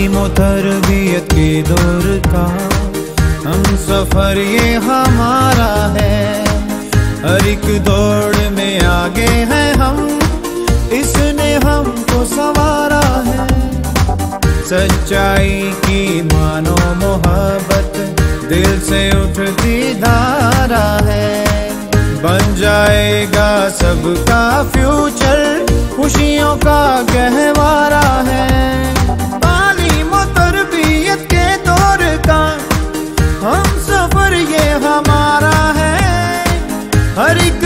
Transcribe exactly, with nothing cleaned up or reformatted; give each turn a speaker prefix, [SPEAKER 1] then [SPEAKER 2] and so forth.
[SPEAKER 1] तालीम और तरबियत के दौर का हम सफर ये हमारा है। हर एक दौड़ में आगे हैं हम, इसने हमको संवारा है। सच्चाई की मानो मोहब्बत दिल से उठती धारा है। बन जाएगा सबका फ्यूचर, खुशियों का गहवारा है। तालीम और तरबियत के दौर का हम सफर ये हमारा है। हर एक